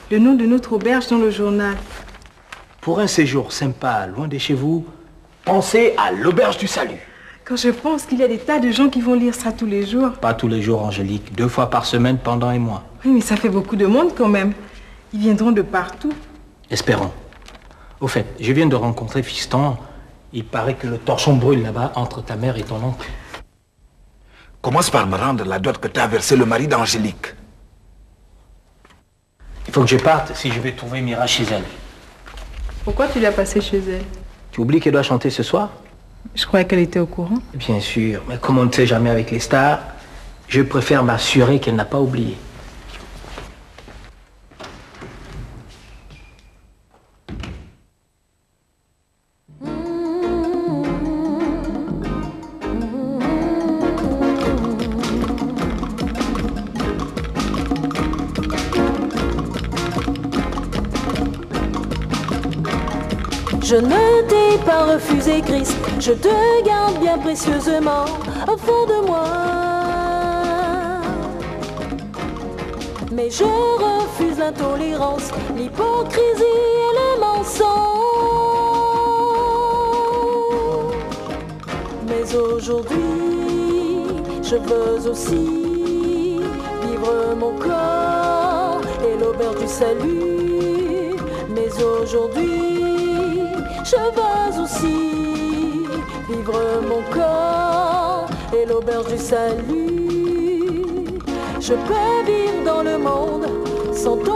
le nom de notre auberge dans le journal. Pour un séjour sympa, loin de chez vous, pensez à l'auberge du salut. Quand je pense qu'il y a des tas de gens qui vont lire ça tous les jours. Pas tous les jours, Angélique. 2 fois par semaine pendant un mois. Oui, mais ça fait beaucoup de monde quand même. Ils viendront de partout. Espérons. Au fait, je viens de rencontrer Fiston. Il paraît que le torchon brûle là-bas entre ta mère et ton oncle. Commence par me rendre la dot que t'as versé le mari d'Angélique. Il faut que je parte si je vais trouver Mira chez elle. Pourquoi tu l'as passée chez elle? Tu oublies qu'elle doit chanter ce soir? Je croyais qu'elle était au courant. Bien sûr, mais comme on ne sait jamais avec les stars, je préfère m'assurer qu'elle n'a pas oublié. Je ne t'ai pas refusé, Christ, je te garde bien précieusement au fond de moi. Mais je refuse l'intolérance, l'hypocrisie et le mensonge. Mais aujourd'hui, je veux aussi vivre mon corps et l'auberge du salut. Mais aujourd'hui, je veux aussi vivre mon corps et l'auberge du salut. Je peux vivre dans le monde sans toi.